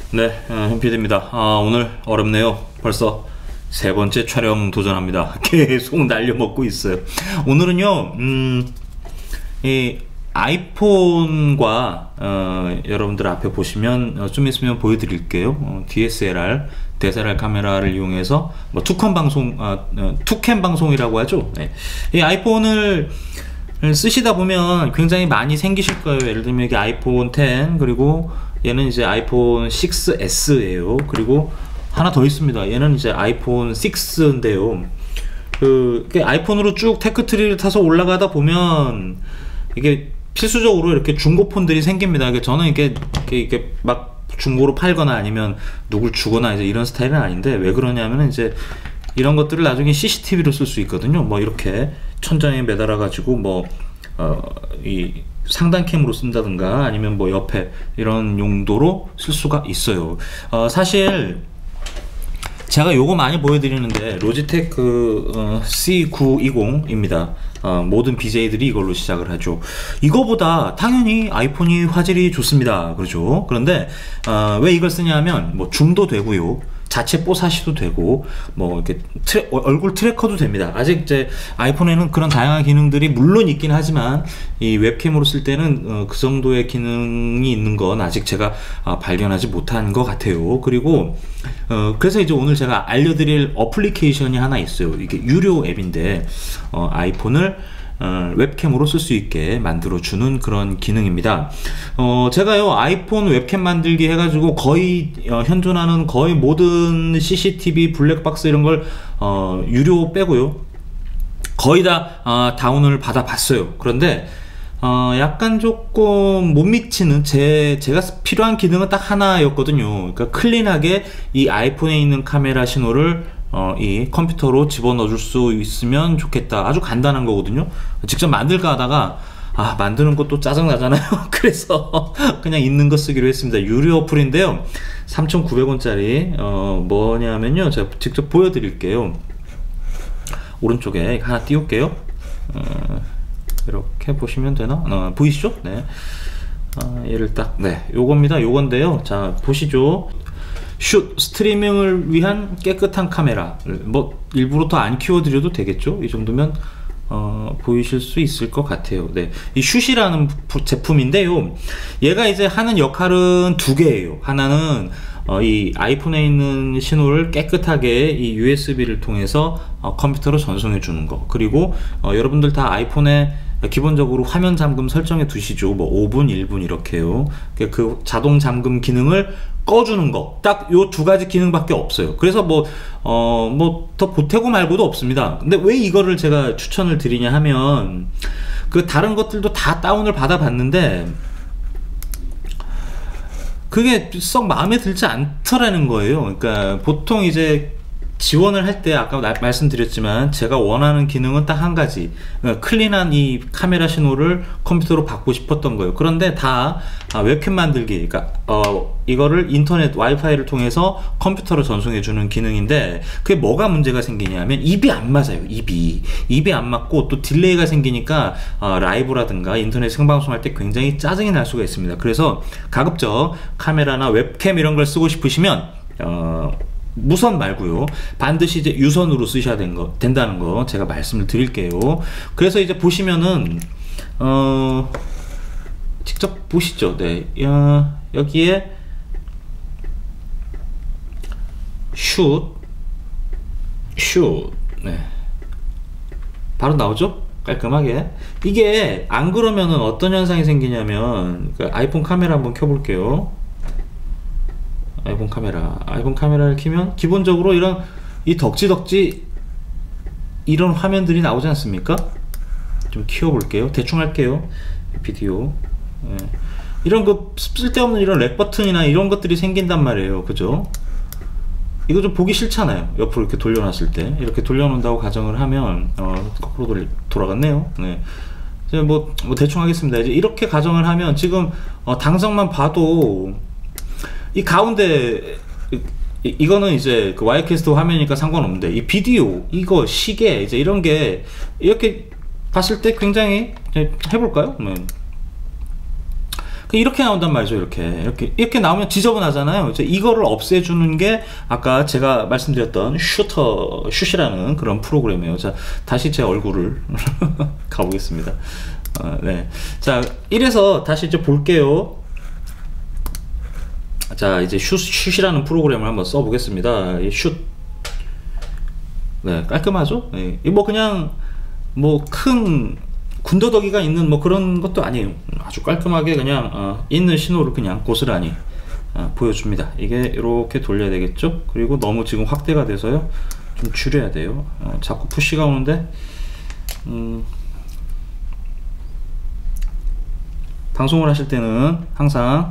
네, 현피디입니다. 오늘 어렵네요. 벌써 세 번째 촬영 도전합니다. 계속 날려먹고 있어요. 오늘은요, 이 아이폰과 여러분들 앞에 보시면 좀 있으면 보여드릴게요. DSLR 카메라를 이용해서 뭐 투캠 방송이라고 하죠. 네. 이 아이폰을 쓰시다 보면 굉장히 많이 생기실 거예요. 예를 들면 이게 아이폰 10, 그리고 얘는 이제 아이폰 6S예요. 그리고 하나 더 있습니다. 얘는 이제 아이폰 6인데요. 아이폰으로 쭉 테크트리를 타서 올라가다 보면 이게 필수적으로 이렇게 중고폰들이 생깁니다. 저는 이게 막 중고로 팔거나 아니면 누굴 주거나 이제 이런 스타일은 아닌데, 왜 그러냐면 이제 이런 것들을 나중에 CCTV로 쓸 수 있거든요. 뭐 이렇게 천장에 매달아 가지고 이 상단캠으로 쓴다든가 아니면 뭐 옆에 이런 용도로 쓸 수가 있어요. 사실 제가 요거 많이 보여드리는데 로지테크 C920입니다. 모든 BJ들이 이걸로 시작을 하죠. 이거보다 당연히 아이폰이 화질이 좋습니다. 그렇죠? 그런데 왜 이걸 쓰냐면 뭐 줌도 되고요, 자체 뽀사시도 되고, 뭐 이렇게 얼굴 트래커도 됩니다. 아직 이제 아이폰에는 그런 다양한 기능들이 물론 있긴 하지만 이 웹캠으로 쓸 때는 그 정도의 기능이 있는 건 아직 제가 발견하지 못한 것 같아요. 그리고 그래서 이제 오늘 제가 알려드릴 어플리케이션이 하나 있어요. 이게 유료 앱인데 아이폰을 웹캠으로 쓸 수 있게 만들어주는 그런 기능입니다. 제가요 아이폰 웹캠 만들기 해가지고 거의 현존하는 거의 모든 CCTV, 블랙박스 이런 걸 유료 빼고요 거의 다 다운을 받아 봤어요. 그런데 약간 조금 못 미치는 제가 필요한 기능은 딱 하나였거든요. 그러니까 클린하게 이 아이폰에 있는 카메라 신호를 이 컴퓨터로 집어넣어 줄 수 있으면 좋겠다. 아주 간단한 거거든요. 직접 만들까 하다가 만드는 것도 짜증 나잖아요. 그래서 그냥 있는 거 쓰기로 했습니다. 유료 어플인데요, 3,900원짜리 뭐냐면요, 제가 직접 보여드릴게요. 오른쪽에 하나 띄울게요. 이렇게 보시면 되나? 보이시죠? 네. 얘를 딱, 네, 요겁니다. 요건데요. 자, 보시죠. 슛, 스트리밍을 위한 깨끗한 카메라. 뭐 일부러 더 안 키워드려도 되겠죠? 이 정도면 보이실 수 있을 것 같아요. 네, 이 슛이라는 제품인데요, 얘가 이제 하는 역할은 두 개예요. 하나는 이 아이폰에 있는 신호를 깨끗하게 이 USB를 통해서 컴퓨터로 전송해 주는 거. 그리고 여러분들 다 아이폰에 기본적으로 화면 잠금 설정해 두시죠. 뭐 5분, 1분 이렇게요. 그 자동 잠금 기능을 꺼주는 거, 딱 요 두 가지 기능밖에 없어요. 그래서 뭐 더 보태고 말고도 없습니다. 근데 왜 이거를 제가 추천을 드리냐 하면, 그 다른 것들도 다 다운을 받아 봤는데 그게 썩 마음에 들지 않더라는 거예요. 그러니까 보통 이제 지원을 할 때 아까 말씀드렸지만 제가 원하는 기능은 딱 한 가지, 클린한 이 카메라 신호를 컴퓨터로 받고 싶었던 거예요. 그런데 다 웹캠 만들기, 그러니까 이거를 인터넷 와이파이를 통해서 컴퓨터로 전송해 주는 기능인데, 그게 뭐가 문제가 생기냐면 입이 안 맞아요. 입이 안 맞고 또 딜레이가 생기니까 라이브라든가 인터넷 생방송 할 때 굉장히 짜증이 날 수가 있습니다. 그래서 가급적 카메라나 웹캠 이런 걸 쓰고 싶으시면 무선 말고요, 반드시 이제 유선으로 쓰셔야 된다는 거 제가 말씀을 드릴게요. 그래서 이제 보시면은 직접 보시죠. 네, 여기에 슛, 네, 바로 나오죠? 깔끔하게. 이게 안 그러면은 어떤 현상이 생기냐면, 아이폰 카메라 한번 켜볼게요. 아이폰 카메라를 켜면 기본적으로 이 덕지덕지 이런 화면들이 나오지 않습니까? 좀 키워볼게요. 대충 할게요. 비디오. 네. 이런 거 쓸데없는 이런 렉 버튼이나 이런 것들이 생긴단 말이에요. 그죠? 이거 좀 보기 싫잖아요. 옆으로 이렇게 돌려놨을 때. 이렇게 돌려놓는다고 가정을 하면 거꾸로 돌아갔네요. 네. 이제 뭐 대충 하겠습니다. 이제 이렇게 가정을 하면 지금 당성만 봐도 이 가운데 이거는 이제 그 와이캐스트 화면이니까 상관없는데, 이 비디오, 이거 시계, 이제 이런 게 이렇게 봤을 때 굉장히 해볼까요? 이렇게 나온단 말이죠. 이렇게 나오면 지저분하잖아요. 이거를 없애주는 게 아까 제가 말씀드렸던 슛이라는 그런 프로그램이에요. 자, 다시 제 얼굴을 가보겠습니다. 네. 자, 이래서 다시 이제 볼게요. 자, 이제 슛이라는 프로그램을 한번 써보겠습니다. 이 슛. 네, 깔끔하죠? 네. 뭐 그냥 뭐 큰 군더더기가 있는 뭐 그런 것도 아니에요. 아주 깔끔하게 그냥 있는 신호를 그냥 고스란히 보여줍니다. 이게 이렇게 돌려야 되겠죠? 그리고 너무 지금 확대가 돼서요, 좀 줄여야 돼요. 자꾸 푸시가 오는데 방송을 하실 때는 항상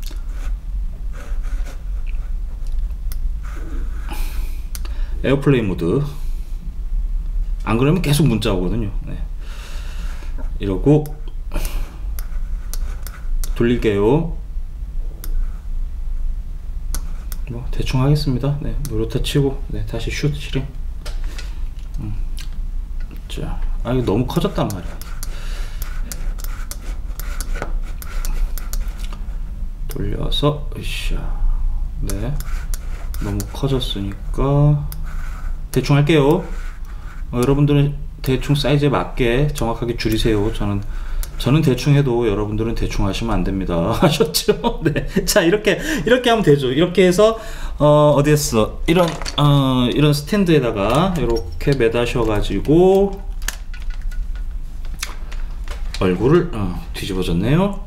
에어플레이 모드, 안 그러면 계속 문자 오거든요. 네. 이러고 돌릴게요. 뭐 대충 하겠습니다. 네, 노루타 치고, 네, 다시 슛 실행. 자, 이거 너무 커졌단 말이야. 돌려서, 으쌰. 네, 너무 커졌으니까 대충 할게요. 여러분들은 대충 사이즈에 맞게 정확하게 줄이세요. 저는 대충 해도 여러분들은 대충 하시면 안 됩니다. 아셨죠? 네. 자, 이렇게 하면 되죠. 이렇게 해서 어디였어? 이런 스탠드에다가 이렇게 매다셔 가지고 얼굴을 뒤집어졌네요.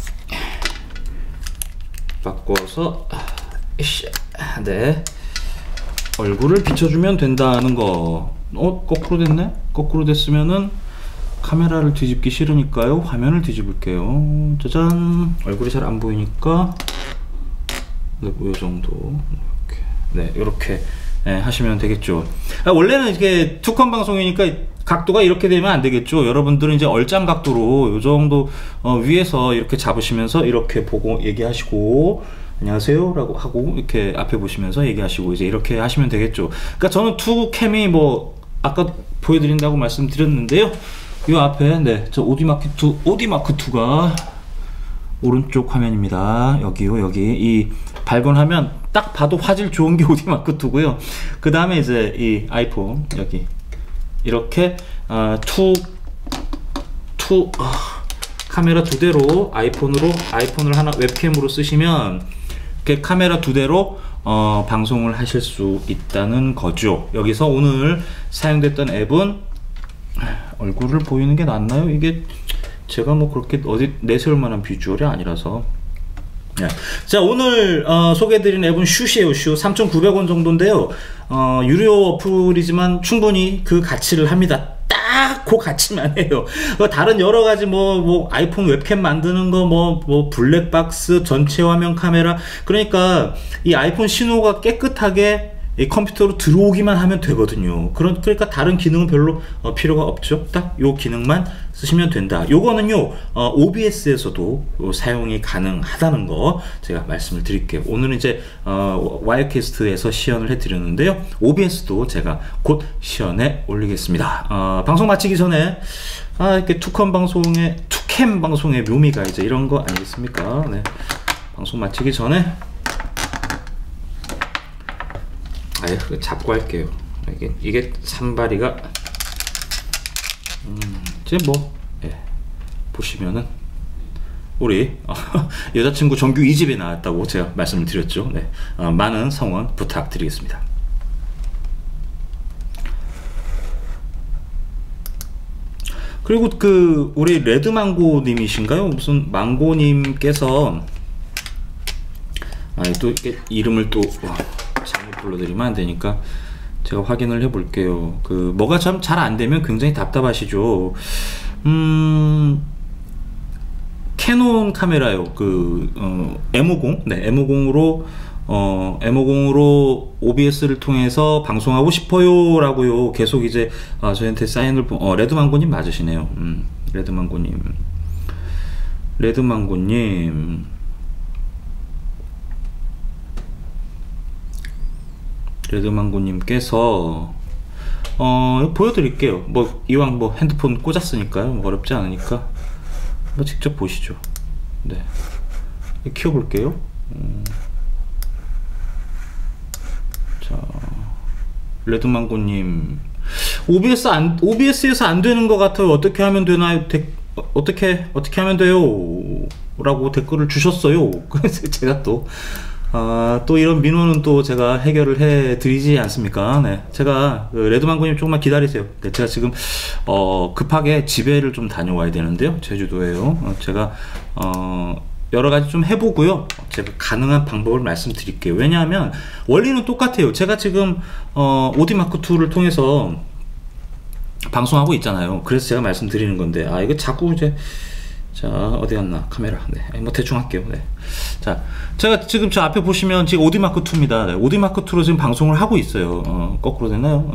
바꿔서, 네, 얼굴을 비춰주면 된다는 거. 거꾸로 됐네? 거꾸로 됐으면은 카메라를 뒤집기 싫으니까요, 화면을 뒤집을게요. 짜잔. 얼굴이 잘 안 보이니까, 네, 뭐 요정도 이렇게, 네, 이렇게 하시면 되겠죠. 원래는 이게 투컴 방송이니까 각도가 이렇게 되면 안 되겠죠. 여러분들은 이제 얼짱 각도로 요정도 위에서 이렇게 잡으시면서 이렇게 보고 얘기하시고, 안녕하세요 라고 하고, 이렇게 앞에 보시면서 얘기하시고, 이제 이렇게 하시면 되겠죠. 그러니까 저는 투캠이 뭐 아까 보여드린다고 말씀드렸는데요, 이 앞에, 네, 저 오디마크2가 오른쪽 화면입니다. 여기요, 여기. 이 발견하면 딱 봐도 화질 좋은 게 오디마크2고요. 그 다음에 이제 이 아이폰, 여기 이렇게 카메라 두 대로 아이폰을 하나 웹캠으로 쓰시면 이렇게 카메라 두 대로 방송을 하실 수 있다는 거죠. 여기서 오늘 사용됐던 앱은, 얼굴을 보이는 게 낫나요? 이게 제가 뭐 그렇게 어디 내세울 만한 비주얼이 아니라서. 네. 자, 오늘 소개해드린 앱은 슛이에요. 슛 3,900원 정도인데요, 유료 어플이지만 충분히 그 가치를 합니다. 딱 그 가치만 해요. 다른 여러가지 뭐 아이폰 웹캠 만드는 거, 뭐 블랙박스, 전체 화면 카메라, 그러니까 이 아이폰 신호가 깨끗하게 이 컴퓨터로 들어오기만 하면 되거든요. 그러니까 다른 기능은 별로 필요가 없죠. 딱 요 기능만 쓰시면 된다. 요거는요, OBS에서도 사용이 가능하다는 거 제가 말씀을 드릴게요. 오늘은 이제 와이어캐스트에서 시연을 해 드렸는데요, OBS도 제가 곧 시연해 올리겠습니다. 방송 마치기 전에 이렇게 투캠 방송의 묘미가 이제 이런 거 아니겠습니까? 네. 방송 마치기 전에 잡고 할게요. 이게 산발이가 이제 뭐, 예, 보시면은 우리 여자친구 정규 2집에 나왔다고 제가 말씀을 드렸죠. 네. 많은 성원 부탁드리겠습니다. 그리고 우리 레드망고 님이신가요? 무슨 망고님께서 또 이름을 또 잘못 불러드리면 안 되니까 제가 확인을 해 볼게요. 뭐가 참 잘 안 되면 굉장히 답답하시죠. 캐논 카메라요. M50, 네, M50으로 OBS를 통해서 방송하고 싶어요 라고요, 계속 이제 저한테 사인을 레드망고님 맞으시네요. 레드망고님께서 보여드릴게요. 뭐 이왕 뭐 핸드폰 꽂았으니까요, 뭐 어렵지 않으니까 직접 보시죠. 네. 키워볼게요. 자, 레드망고님, OBS에서 안 되는 것 같아요. 어떻게 하면 되나요? 어떻게 하면 돼요? 라고 댓글을 주셨어요. 그래서 제가 또 이런 민원은 또 제가 해결을 해 드리지 않습니까? 네. 제가, 레드망고님 조금만 기다리세요. 네, 제가 지금, 급하게 집에를 좀 다녀와야 되는데요. 제주도에요. 제가, 여러 가지 좀 해보고요. 제가 가능한 방법을 말씀드릴게요. 왜냐하면, 원리는 똑같아요. 제가 지금, 오디마크2를 통해서 방송하고 있잖아요. 그래서 제가 말씀드리는 건데, 이거 자꾸 이제, 자, 어디 갔나? 카메라. 네. 뭐 대충 할게요. 네. 자, 제가 지금 저 앞에 보시면 지금 오디마크2입니다. 네. 오디마크2로 지금 방송을 하고 있어요. 거꾸로 됐나요?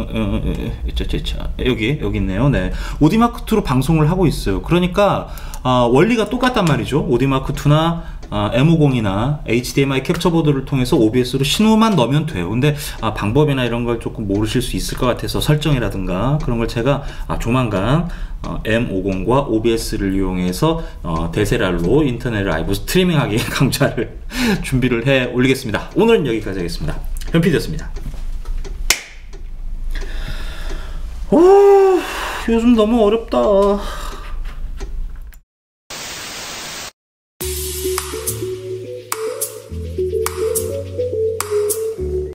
여기 있네요. 네. 오디마크2로 방송을 하고 있어요. 그러니까, 원리가 똑같단 말이죠. 오디마크2나 M50이나 HDMI 캡처보드를 통해서 OBS로 신호만 넣으면 돼요. 근데 방법이나 이런 걸 조금 모르실 수 있을 것 같아서 설정이라든가 그런 걸 제가 조만간 M50과 OBS를 이용해서 대세랄로 인터넷 라이브 스트리밍하기 강좌를 준비를 해 올리겠습니다. 오늘은 여기까지 하겠습니다. 현피디였습니다. 요즘 너무 어렵다.